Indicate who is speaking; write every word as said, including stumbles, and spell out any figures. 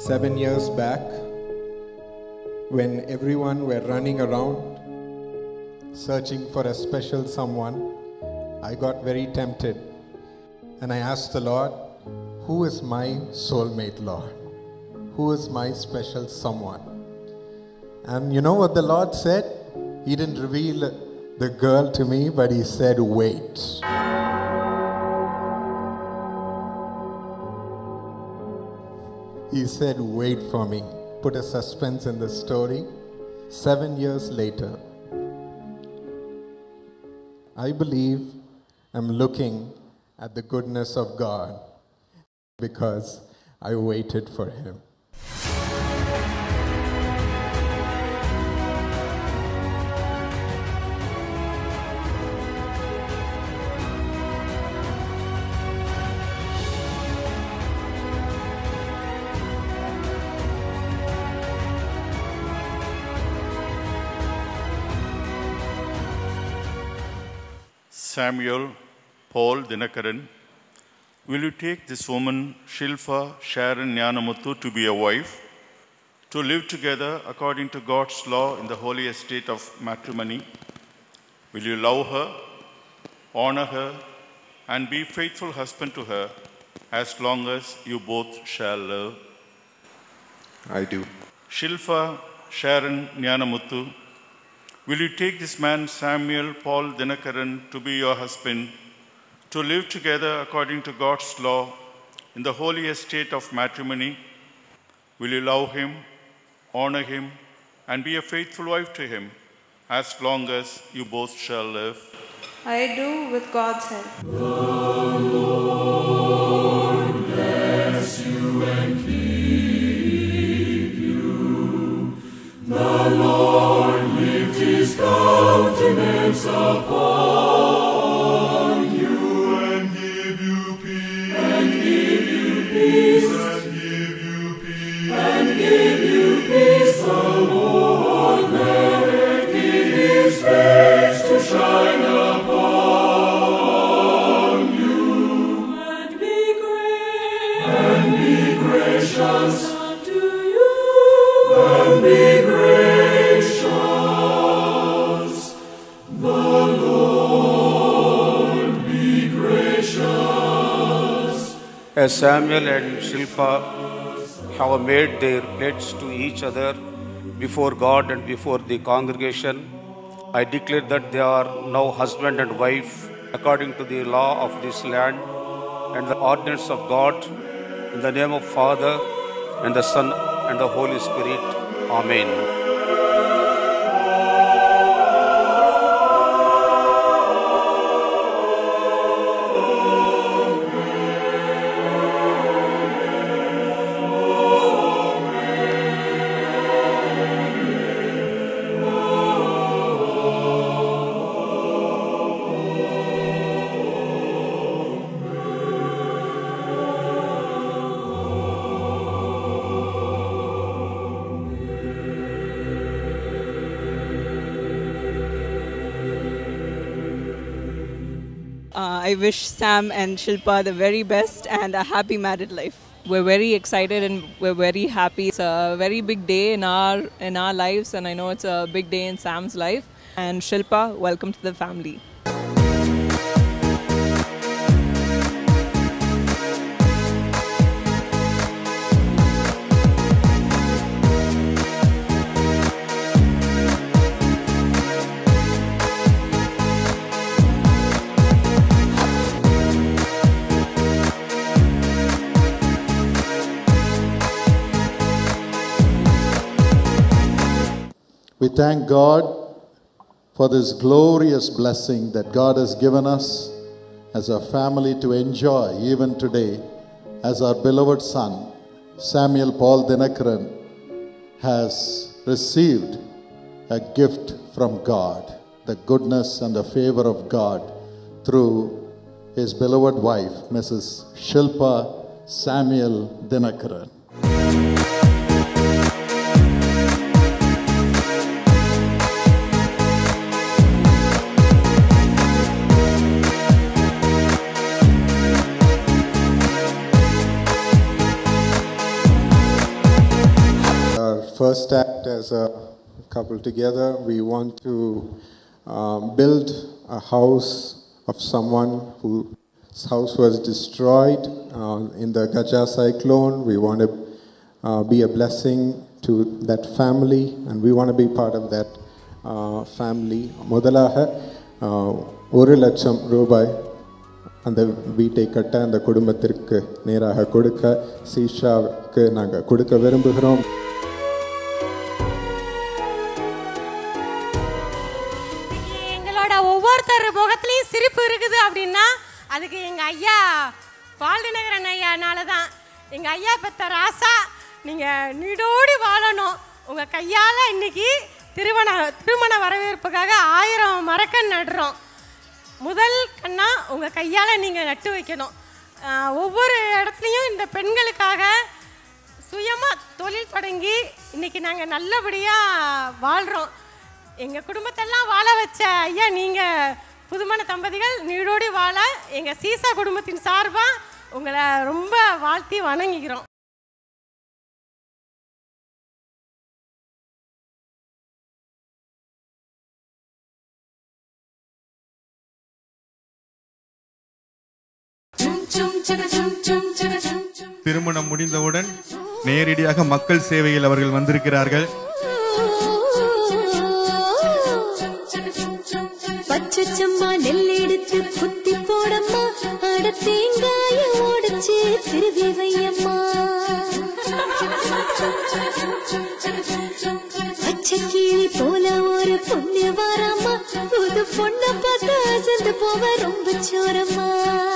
Speaker 1: Seven years back, when everyone were running around searching for a special someone, I got very tempted and I asked the Lord, who is my soulmate, Lord? Who is my special someone? And you know what the Lord said? He didn't reveal the girl to me, but He said, wait. He said, wait for me. Put a suspense in the story. Seven years later, I believe I'm looking at the goodness of God because I waited for Him.
Speaker 2: Samuel Paul Dinakaran, will you take this woman, Shilpa Sharon Nyanamuthu, to be your wife, to live together according to God's law in the holy estate of matrimony? Will you love her, honor her, and be faithful husband to her as long as you both shall live?
Speaker 1: I do.
Speaker 2: Shilpa Sharon Nyanamuthu, will you take this man, Samuel Paul Dinakaran, to be your husband, to live together according to God's law in the holy estate of matrimony? Will you love him, honor him, and be a faithful wife to him as long as you both shall live?
Speaker 3: I do, with God's help.
Speaker 4: The Lord bless you and keep you. The Lord lift His countenance upon you and give you peace. And give you peace. And give you peace. And give you peace. The Lord make His face to shine upon you. And be gracious. And be gracious unto you. And be gracious.
Speaker 5: As Samuel and Shilpa have made their pledge to each other before God and before the congregation, I declare that they are now husband and wife according to the law of this land and the ordinance of God, in the name of Father and the Son and the Holy Spirit. Amen.
Speaker 6: Uh, I wish Sam and Shilpa the very best and a happy married life. We're very excited and we're very happy. It's a very big day in our in our lives, and I know it's a big day in Sam's life. And Shilpa, welcome to the family.
Speaker 7: We thank God for this glorious blessing that God has given us as a family to enjoy even today, as our beloved son, Samuel Paul Dinakaran, has received a gift from God, the goodness and the favor of God through his beloved wife, Missus Shilpa Samuel Dinakaran.
Speaker 1: first act as a couple together. We want to uh, build a house of someone whose house was destroyed uh, in the Gaja cyclone. We want to uh, be a blessing to that family, and we want to be part of that uh, family. முதலாக ஒரு லட்சம் ரூபாய் அந்த வீட்டை கட்ட அந்த குடும்பத்திற்கு நேராக கொடுக்க சீஷாவுக்கு நாங்கள் கொடுக்க விரும்புகிறோம்.
Speaker 8: எங்களோட ஒவ்வொருத்தர் முகத்துலையும் சிரிப்பு இருக்குது அப்படின்னா அதுக்கு எங்கள் ஐயா பால்தினகரன் ஐயானால தான். எங்கள் ஐயா பெற்ற ராசா, நீங்கள் நீடோடி வாழணும். உங்கள் கையால் இன்னைக்கு திருமண திருமண வரவேற்புக்காக ஆயிரம் மரக்கன் நடுறோம். முதல் கண்ணா உங்கள் கையால் நீங்கள் நட்டு வைக்கணும். ஒவ்வொரு இடத்துலையும் இந்த பெண்களுக்காக சுயமாக தொழில் தொடங்கி இன்றைக்கி நாங்கள் நல்லபடியாக வாழ்கிறோம். எங்கள் குடும்பத்தெல்லாம் வாழ வச்ச ஐயா நீங்கள் புதுமண தம்பதிகள் நீடோடி வாழ எங்கள் சீசா குடும்பத்தின் சார்பாக உங்களை ரொம்ப வாழ்த்தி வணங்கிக்கிறோம்.
Speaker 9: திருமணம் முடிந்தவுடன் நேரடியாக மக்கள் சேவையில் அவர்கள் வந்திருக்கிறார்கள்.
Speaker 10: பச்சச்சம்மா நெல் எடுத்து குத்தி போடம்மா, அட தேங்காய உடைச்சு திருவி வையம்மா. பச்சை கிளி போல ஒரு பொண்ணு வரம்மா, புது பொண்ணை பார்க்க அசந்து போவ ரொம்ப சோரம்மா.